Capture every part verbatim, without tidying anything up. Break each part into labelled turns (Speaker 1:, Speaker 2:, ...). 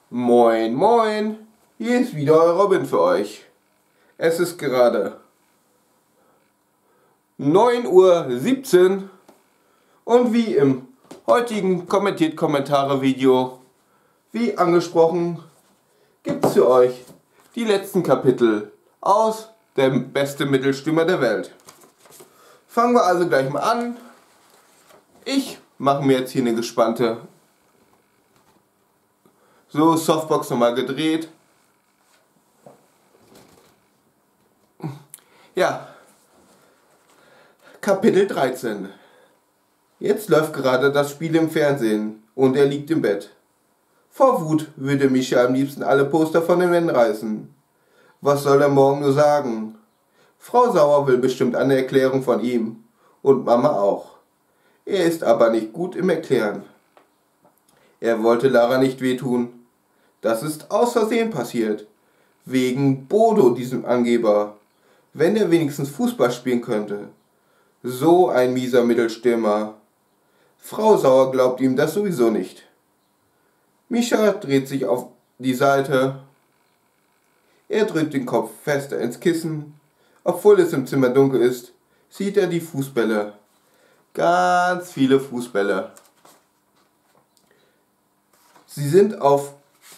Speaker 1: Moin, moin, hier ist wieder euer Robin für euch. Es ist gerade neun Uhr siebzehn und wie im heutigen Kommentiert-Kommentare-Video, wie angesprochen, gibt es für euch die letzten Kapitel aus Der beste Mittelstürmer der Welt. Fangen wir also gleich mal an. Ich mache mir jetzt hier eine gespannte So, Softbox nochmal gedreht. Ja, Kapitel dreizehn. Jetzt läuft gerade das Spiel im Fernsehen und er liegt im Bett. Vor Wut würde Mischa am liebsten alle Poster von den Wänden reißen. Was soll er morgen nur sagen? Frau Sauer will bestimmt eine Erklärung von ihm und Mama auch. Er ist aber nicht gut im Erklären. Er wollte Lara nicht wehtun. Das ist aus Versehen passiert. Wegen Bodo, diesem Angeber. Wenn er wenigstens Fußball spielen könnte. So ein mieser Mittelstürmer. Frau Sauer glaubt ihm das sowieso nicht. Mischa dreht sich auf die Seite. Er drückt den Kopf fester ins Kissen. Obwohl es im Zimmer dunkel ist, sieht er die Fußbälle. Ganz viele Fußbälle. Sie sind auf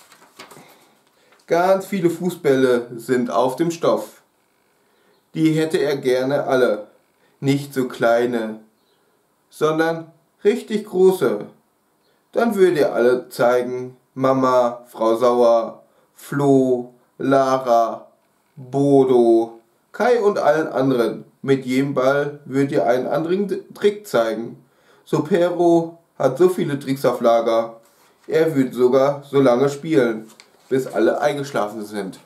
Speaker 1: Ganz viele Fußbälle sind auf dem Stoff. Die hätte er gerne alle. Nicht so kleine, sondern richtig große. Dann würde er alle zeigen. Mama, Frau Sauer, Flo, Lara, Bodo, Kai und allen anderen. Mit jedem Ball würde er einen anderen Trick zeigen. Sopero hat so viele Tricks auf Lager. Er würde sogar so lange spielen, bis alle eingeschlafen sind.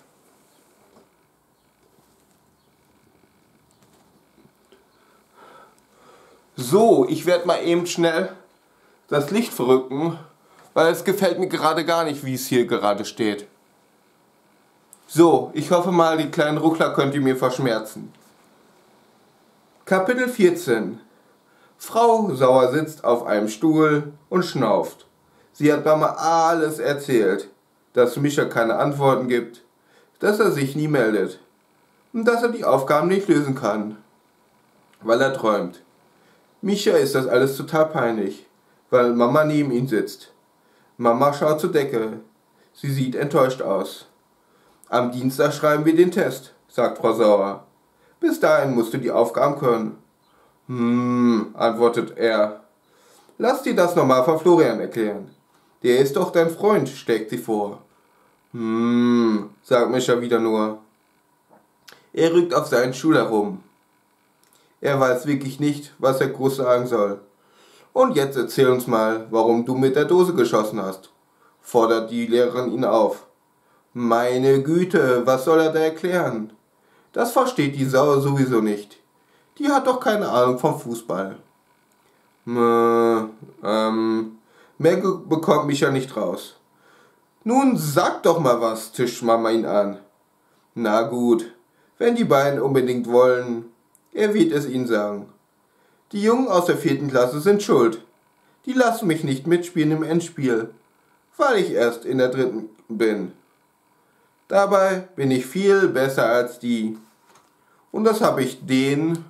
Speaker 1: So, ich werde mal eben schnell das Licht verrücken, weil es gefällt mir gerade gar nicht, wie es hier gerade steht. So, ich hoffe mal, die kleinen Ruckler könnt ihr mir verschmerzen. Kapitel vierzehn. Frau Sauer sitzt auf einem Stuhl und schnauft. Sie hat Mama alles erzählt. Dass Mischa keine Antworten gibt, dass er sich nie meldet und dass er die Aufgaben nicht lösen kann, weil er träumt. Mischa ist das alles total peinlich, weil Mama neben ihm sitzt. Mama schaut zur Decke. Sie sieht enttäuscht aus. Am Dienstag schreiben wir den Test, sagt Frau Sauer. Bis dahin musst du die Aufgaben können. Hm, antwortet er. Lass dir das nochmal von Florian erklären. Der ist doch dein Freund, steckt sie vor. Hm, sagt Mischa wieder nur. Er rückt auf seinen Stuhl herum. Er weiß wirklich nicht, was er groß sagen soll. Und jetzt erzähl uns mal, warum du mit der Dose geschossen hast, fordert die Lehrerin ihn auf. Meine Güte, was soll er da erklären? Das versteht die Sau sowieso nicht. Die hat doch keine Ahnung vom Fußball. Äh, ähm... Mehr bekommt mich ja nicht raus. Nun sag doch mal was, tischt Mama ihn an. Na gut, wenn die beiden unbedingt wollen, er wird es ihnen sagen. Die Jungen aus der vierten Klasse sind schuld. Die lassen mich nicht mitspielen im Endspiel, weil ich erst in der dritten bin. Dabei bin ich viel besser als die. Und das habe ich denen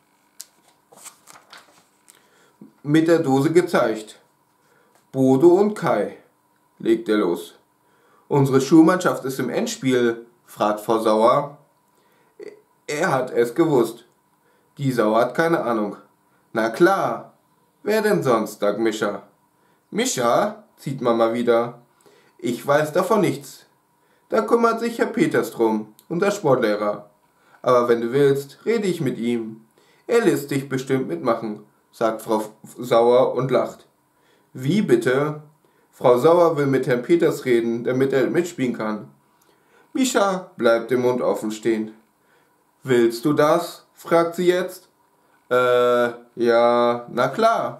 Speaker 1: mit der Dose gezeigt. Bodo und Kai, legt er los. Unsere Schulmannschaft ist im Endspiel, fragt Frau Sauer. Er hat es gewusst. Die Sauer hat keine Ahnung. Na klar, wer denn sonst, sagt Mischa. Mischa, zieht Mama wieder. Ich weiß davon nichts. Da kümmert sich Herr Peters drum und der Sportlehrer. Aber wenn du willst, rede ich mit ihm. Er lässt dich bestimmt mitmachen, sagt Frau Sauer und lacht. Wie bitte? Frau Sauer will mit Herrn Peters reden, damit er mitspielen kann. Mischa bleibt den Mund offen stehen. Willst du das? Fragt sie jetzt. Äh, ja, na klar.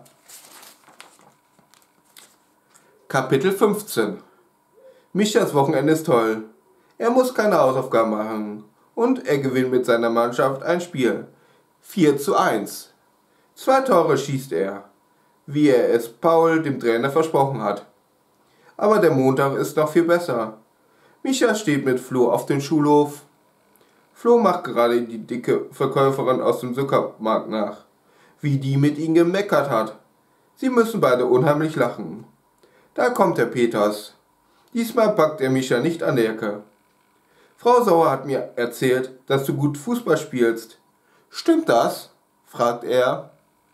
Speaker 1: Kapitel fünfzehn. Mischas Wochenende ist toll. Er muss keine Hausaufgaben machen. Und er gewinnt mit seiner Mannschaft ein Spiel. vier zu eins. Zwei Tore schießt er, wie er es Paul, dem Trainer, versprochen hat. Aber der Montag ist noch viel besser. Micha steht mit Flo auf dem Schulhof. Flo macht gerade die dicke Verkäuferin aus dem Supermarkt nach, wie die mit ihm gemeckert hat. Sie müssen beide unheimlich lachen. Da kommt der Peters. Diesmal packt er Micha nicht an der Ecke. Frau Sauer hat mir erzählt, dass du gut Fußball spielst. Stimmt das? Fragt er.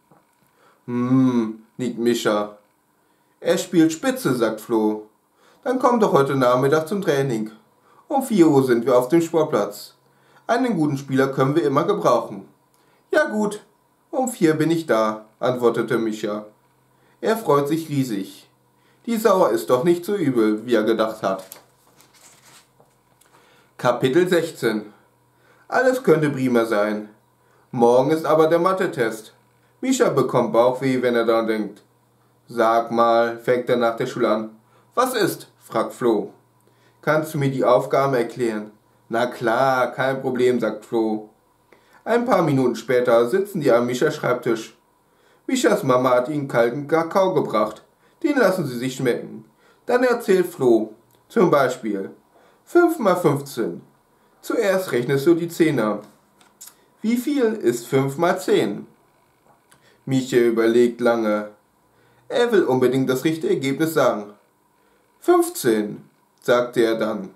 Speaker 1: Hm, nickt Micha. Er spielt Spitze, sagt Flo. Dann komm doch heute Nachmittag zum Training. Um vier Uhr sind wir auf dem Sportplatz. Einen guten Spieler können wir immer gebrauchen. Ja gut, um vier bin ich da, antwortete Micha. Er freut sich riesig. Die Sauer ist doch nicht so übel, wie er gedacht hat. Kapitel sechzehn. Alles könnte prima sein. Morgen ist aber der Mathe-Test. Micha bekommt Bauchweh, wenn er daran denkt. Sag mal, fängt er nach der Schule an. Was ist? Fragt Flo. Kannst du mir die Aufgaben erklären? Na klar, kein Problem, sagt Flo. Ein paar Minuten später sitzen die am Michas Schreibtisch. Michas Mama hat ihnen kalten Kakao gebracht. Den lassen sie sich schmecken. Dann erzählt Flo, zum Beispiel, fünf mal fünfzehn. Zuerst rechnest du die Zehner. Wie viel ist fünf mal zehn? Micha überlegt lange. Er will unbedingt das richtige Ergebnis sagen. fünfzehn, sagte er dann.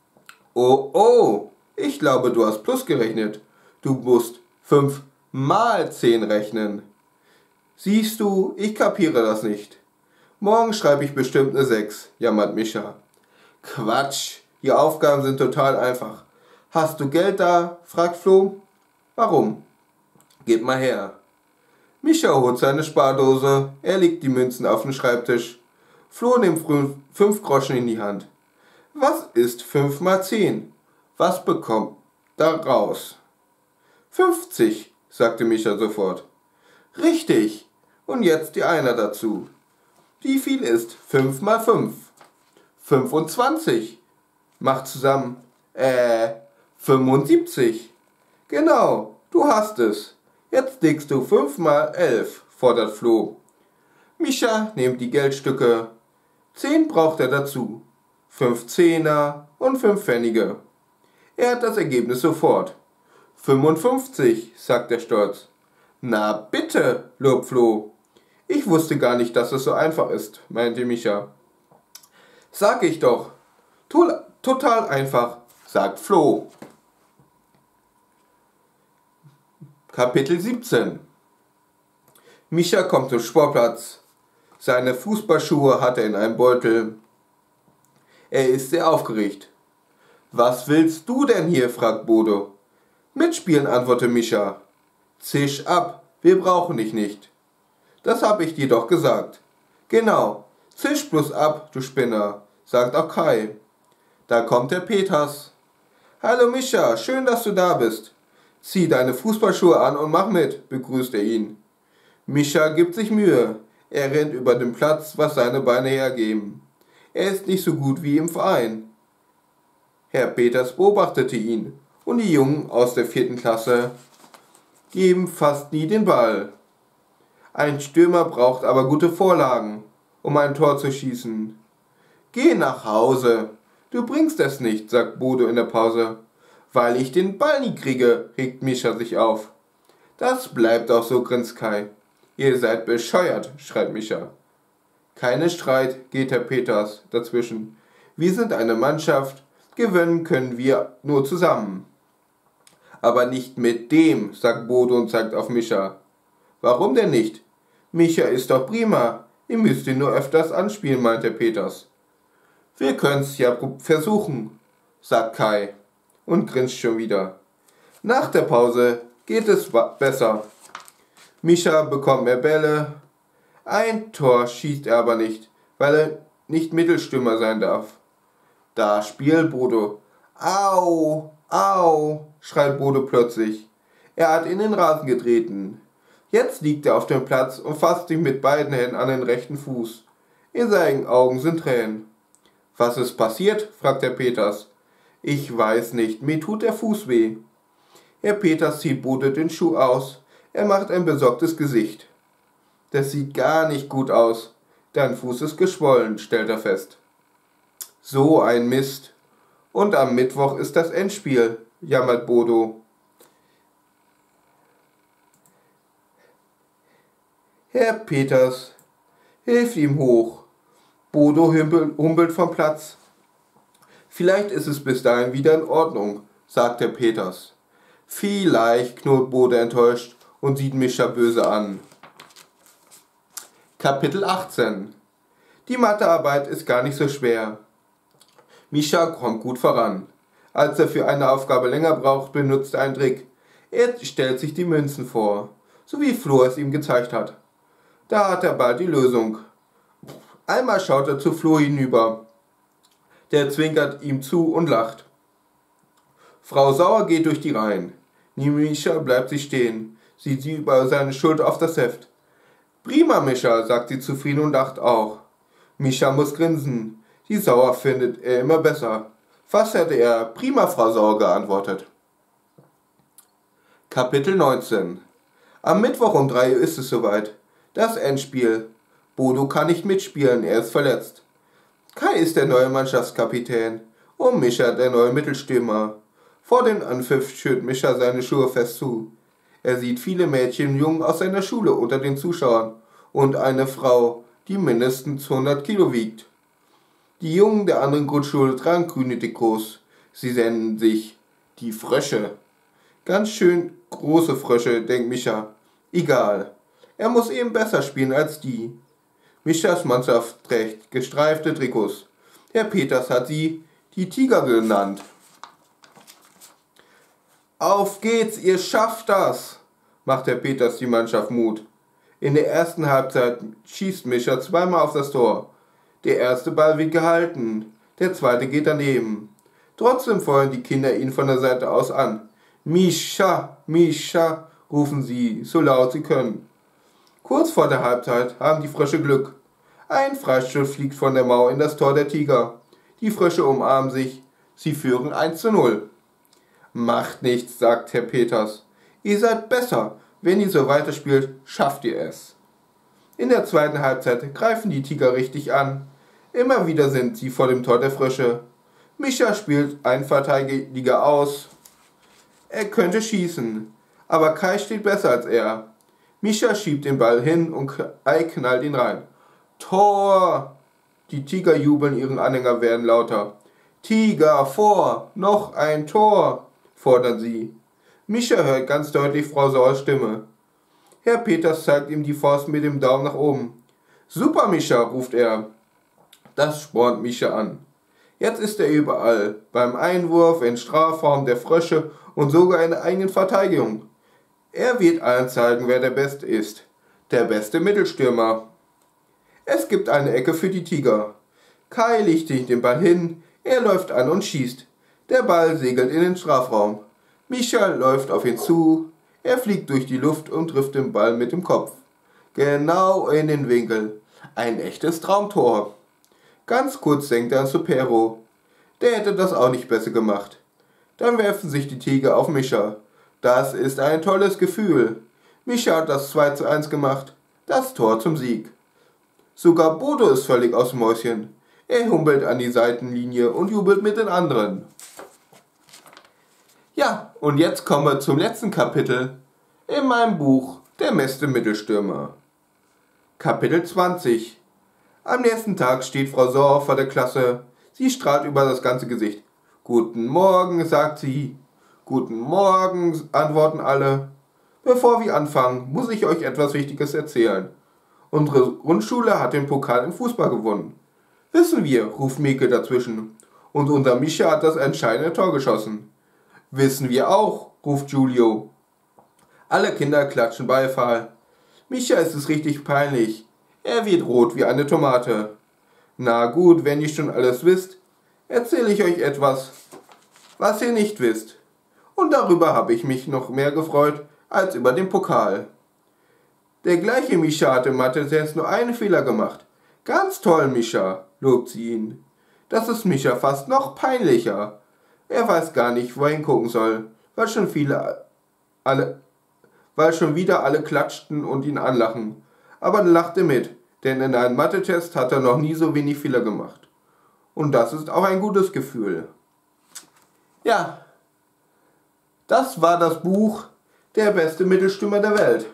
Speaker 1: Oh, oh, ich glaube, du hast plus gerechnet. Du musst fünf mal zehn rechnen. Siehst du, ich kapiere das nicht. Morgen schreibe ich bestimmt eine sechs, jammert Micha. Quatsch, die Aufgaben sind total einfach. Hast du Geld da? Fragt Flo. Warum? Gib mal her. Micha holt seine Spardose, er legt die Münzen auf den Schreibtisch. Flo nimmt fünf Groschen in die Hand. Was ist fünf mal zehn? Was bekommt da raus? fünfzig, sagte Micha sofort. Richtig, und jetzt die Einer dazu. Wie viel ist fünf mal fünf? fünfundzwanzig. Macht zusammen, äh, fünfundsiebzig. Genau, du hast es. Jetzt legst du fünf mal elf, fordert Flo. Micha nimmt die Geldstücke. Zehn braucht er dazu. Fünf Zehner und fünf Pfennige. Er hat das Ergebnis sofort. fünfundfünfzig, sagt er stolz. Na bitte, lobt Flo. Ich wusste gar nicht, dass es so einfach ist, meinte Micha. Sag ich doch. Total einfach, sagt Flo. Kapitel siebzehn. Micha kommt zum Sportplatz. Seine Fußballschuhe hat er in einem Beutel. Er ist sehr aufgeregt. Was willst du denn hier? Fragt Bodo. Mitspielen, antwortet Micha. Zisch ab, wir brauchen dich nicht. Das hab ich dir doch gesagt. Genau, zisch bloß ab, du Spinner, sagt auch Kai. Da kommt der Peters. Hallo Micha, schön, dass du da bist. Zieh deine Fußballschuhe an und mach mit, begrüßt er ihn. Micha gibt sich Mühe. Er rennt über den Platz, was seine Beine hergeben. Er ist nicht so gut wie im Verein. Herr Peters beobachtete ihn, und die Jungen aus der vierten Klasse geben fast nie den Ball. Ein Stürmer braucht aber gute Vorlagen, um ein Tor zu schießen. Geh nach Hause. Du bringst es nicht, sagt Bodo in der Pause. Weil ich den Ball nie kriege, regt Micha sich auf. Das bleibt auch so, grinst Kai. Ihr seid bescheuert, schreit Micha. Keine Streit, geht Herr Peters dazwischen. Wir sind eine Mannschaft, gewinnen können wir nur zusammen. Aber nicht mit dem, sagt Bodo und zeigt auf Micha. Warum denn nicht? Micha ist doch prima, ihr müsst ihn nur öfters anspielen, meint Herr Peters. Wir können's ja versuchen, sagt Kai und grinst schon wieder. Nach der Pause geht es besser. Micha bekommt mehr Bälle. Ein Tor schießt er aber nicht, weil er nicht Mittelstürmer sein darf. Da spielt Bodo. Au, au, schreit Bodo plötzlich. Er hat in den Rasen getreten. Jetzt liegt er auf dem Platz und fasst sich mit beiden Händen an den rechten Fuß. In seinen Augen sind Tränen. Was ist passiert? Fragt Herr Peters. Ich weiß nicht, mir tut der Fuß weh. Herr Peters zieht Bodo den Schuh aus. Er macht ein besorgtes Gesicht. Das sieht gar nicht gut aus. Dein Fuß ist geschwollen, stellt er fest. So ein Mist. Und am Mittwoch ist das Endspiel, jammert Bodo. Herr Peters hilft ihm hoch. Bodo humpelt vom Platz. Vielleicht ist es bis dahin wieder in Ordnung, sagt Herr Peters. Vielleicht, knurrt Bodo enttäuscht und sieht Mischa böse an. Kapitel achtzehn. Die Mathearbeit ist gar nicht so schwer. Mischa kommt gut voran. Als er für eine Aufgabe länger braucht, benutzt er einen Trick. Er stellt sich die Münzen vor, so wie Flo es ihm gezeigt hat. Da hat er bald die Lösung. Einmal schaut er zu Flo hinüber. Der zwinkert ihm zu und lacht. Frau Sauer geht durch die Reihen. Mischa bleibt sie stehen. Sieht sie über seine Schulter auf das Heft. Prima, Mischa, sagt sie zufrieden und lacht auch. Mischa muss grinsen. Die Sauer findet er immer besser. Fast hätte er prima, Frau Sauer, geantwortet. Kapitel neunzehn. Am Mittwoch um drei Uhr ist es soweit. Das Endspiel. Bodo kann nicht mitspielen, er ist verletzt. Kai ist der neue Mannschaftskapitän und Mischa der neue Mittelstürmer. Vor dem Anpfiff schürt Mischa seine Schuhe fest zu. Er sieht viele Mädchen und Jungen aus seiner Schule unter den Zuschauern und eine Frau, die mindestens hundert Kilo wiegt. Die Jungen der anderen Grundschule tragen grüne Trikots. Sie nennen sich die Frösche. Ganz schön große Frösche, denkt Mischa. Egal. Er muss eben besser spielen als die. Mischas Mannschaft trägt gestreifte Trikots. Herr Peters hat sie die Tiger genannt. Auf geht's, ihr schafft das, macht Herr Peters die Mannschaft Mut. In der ersten Halbzeit schießt Mischa zweimal auf das Tor. Der erste Ball wird gehalten, der zweite geht daneben. Trotzdem feuern die Kinder ihn von der Seite aus an. Mischa, Mischa, rufen sie, so laut sie können. Kurz vor der Halbzeit haben die Frösche Glück. Ein Freistoß fliegt von der Mauer in das Tor der Tiger. Die Frösche umarmen sich. Sie führen eins zu null. Macht nichts, sagt Herr Peters. Ihr seid besser. Wenn ihr so weiterspielt, schafft ihr es. In der zweiten Halbzeit greifen die Tiger richtig an. Immer wieder sind sie vor dem Tor der Frösche. Mischa spielt einen Verteidiger aus. Er könnte schießen, aber Kai steht besser als er. Mischa schiebt den Ball hin und Kai knallt ihn rein. Tor! Die Tiger jubeln, ihren Anhänger werden lauter. Tiger, vor! Noch ein Tor! Fordern sie. Mischa hört ganz deutlich Frau Sauers Stimme. Herr Peters zeigt ihm die Faust mit dem Daumen nach oben. Super, Mischa, ruft er. Das spornt Mischa an. Jetzt ist er überall. Beim Einwurf, in Strafraum der Frösche und sogar in der eigenen Verteidigung. Er wird allen zeigen, wer der Beste ist. Der beste Mittelstürmer. Es gibt eine Ecke für die Tiger. Kai legt sich den Ball hin, er läuft an und schießt. Der Ball segelt in den Strafraum. Mischa läuft auf ihn zu. Er fliegt durch die Luft und trifft den Ball mit dem Kopf. Genau in den Winkel. Ein echtes Traumtor. Ganz kurz denkt er an Supero. Der hätte das auch nicht besser gemacht. Dann werfen sich die Tiger auf Mischa. Das ist ein tolles Gefühl. Mischa hat das zwei zu eins gemacht. Das Tor zum Sieg. Sogar Bodo ist völlig aus dem Mäuschen. Er humpelt an die Seitenlinie und jubelt mit den anderen. Ja, und jetzt kommen wir zum letzten Kapitel in meinem Buch Der beste Mittelstürmer. Kapitel zwanzig. Am nächsten Tag steht Frau Sauer vor der Klasse. Sie strahlt über das ganze Gesicht. Guten Morgen, sagt sie. Guten Morgen, antworten alle. Bevor wir anfangen, muss ich euch etwas Wichtiges erzählen. Unsere Grundschule hat den Pokal im Fußball gewonnen. Wissen wir, ruft Mieke dazwischen. Und unser Mischa hat das entscheidende Tor geschossen. Wissen wir auch, ruft Giulio. Alle Kinder klatschen Beifall. Mischa ist es richtig peinlich. Er wird rot wie eine Tomate. Na gut, wenn ihr schon alles wisst, erzähle ich euch etwas, was ihr nicht wisst. Und darüber habe ich mich noch mehr gefreut als über den Pokal. Der gleiche Mischa hat im Mathe-Test nur einen Fehler gemacht. Ganz toll, Mischa, lobt sie ihn. Das ist Mischa fast noch peinlicher. Er weiß gar nicht, wo er hingucken soll, weil schon viele, alle, weil schon wieder alle klatschten und ihn anlachen. Aber er lachte mit, denn in einem Mathe-Test hat er noch nie so wenig Fehler gemacht. Und das ist auch ein gutes Gefühl. Ja, das war das Buch Der beste Mittelstürmer der Welt.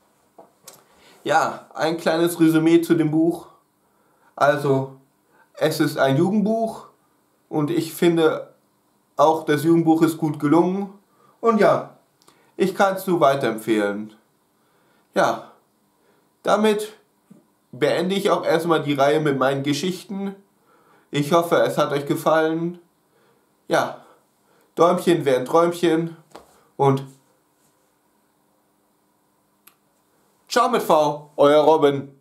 Speaker 1: Ja, ein kleines Resümee zu dem Buch. Also, es ist ein Jugendbuch und ich finde auch, das Jugendbuch ist gut gelungen. Und ja, ich kann es nur weiterempfehlen. Ja, damit beende ich auch erstmal die Reihe mit meinen Geschichten. Ich hoffe, es hat euch gefallen. Ja, Däumchen wären Träumchen und ciao mit V, euer Robin.